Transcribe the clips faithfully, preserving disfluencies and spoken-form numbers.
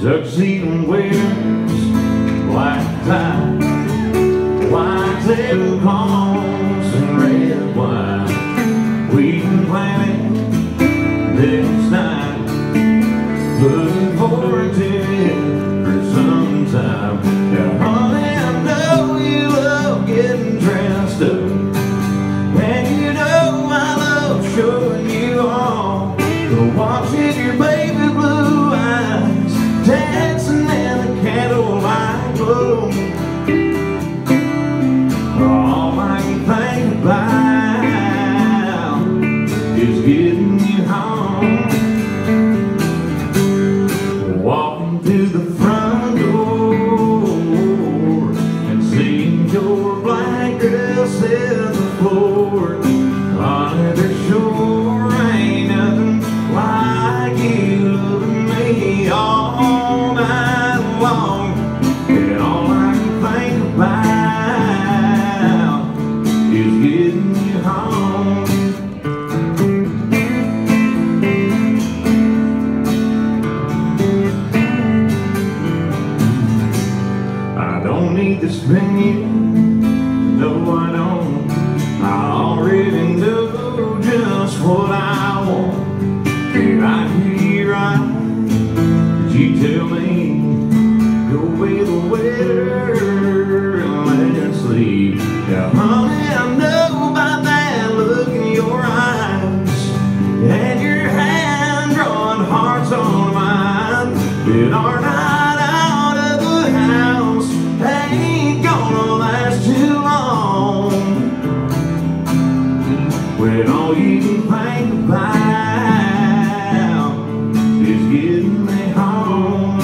tuxedo wears, black tie, white tablecloths and red wine. We can plan it this night, looking forward to it for some time. Now honey, I know you love getting dressed up, and you know I love showing you all, watching your baby blue eyes dancing in the candlelight glow. All I can think about is getting you home, walking through the front door and seeing your black dress hit the floor. Honey, sure ain't nothing like you loving me all night long. And all I can think about is getting you home. I don't need this venue, no I don't. I already know just what I want. Did I hear you right? Did you tell me go with the weather and let's leave? Now honey, I know by that look in your eyes and your hand drawing hearts on mine that our night out of the house ain't gonna last too long. When all you can think about is getting me home,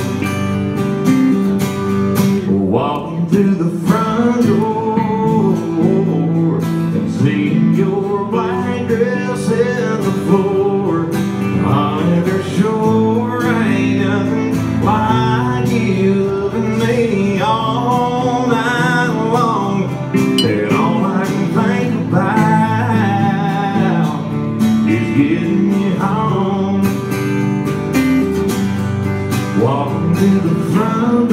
walking through the front door and seeing your black dress hit the floor. Honey, there sure ain't nothing like you loving me all night long. And all I can think about is getting you home, walking through the front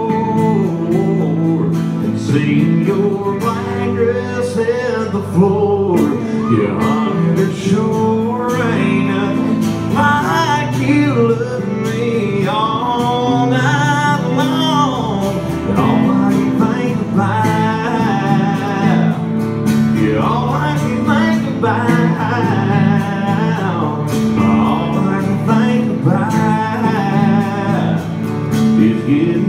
door and seeing your black dress hit the floor. Yeah, honey, there sure ain't nothing like you loving me all night long. And all I can think about, yeah, all I can think about, all I can think about is getting